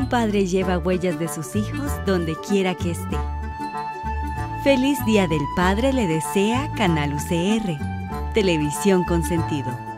padre lleva huellas de sus hijos donde quiera que esté. Feliz Día del Padre le desea Canal UCR, Televisión con Sentido.